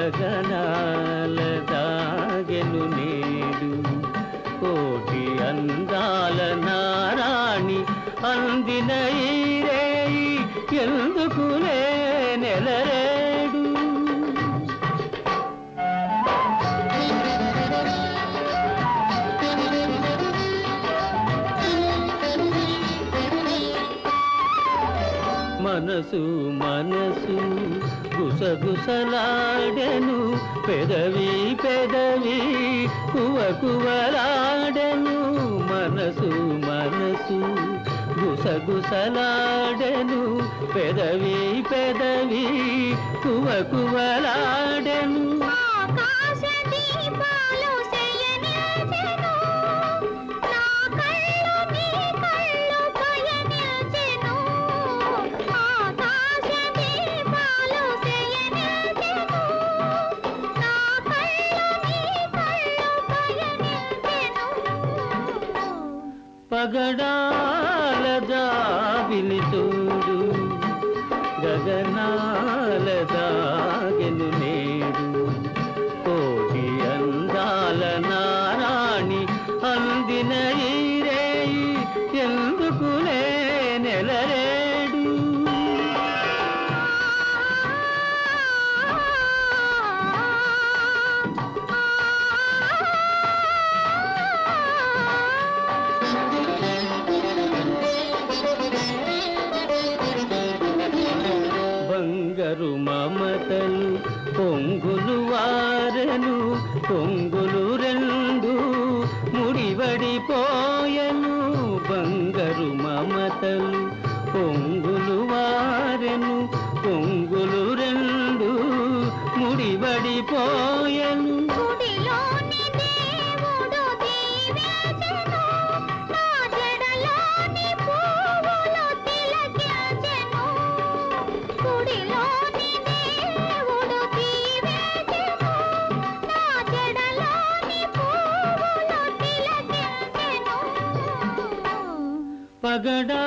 గగనాల దాగెను నేడు కోటి అందాల నారాణి అందిన ఈ రేయి ఎందుకులే నెలరేడు మనసు మనసు గుసగుసలాడెను పెదవి పెదవి కువకువలాడెను మనసు మనసు గుసగుసలాడెను పెదవి పెదవి కువకువలాడెను పగడాల జాబిలి చూడు గగనాల దాగెను నేడు కోటి అందాల నారాణి అందిన ఈ రేయి ఎందుకులే నెలరేడు బంగారు మమతలు పొంగులు వారెను పొంగులు రెండు ముడివడిపోయెను బంగారు మమతలు పొంగులు వారెను పొంగులు రెండు ముడివడిపోయెను పగడా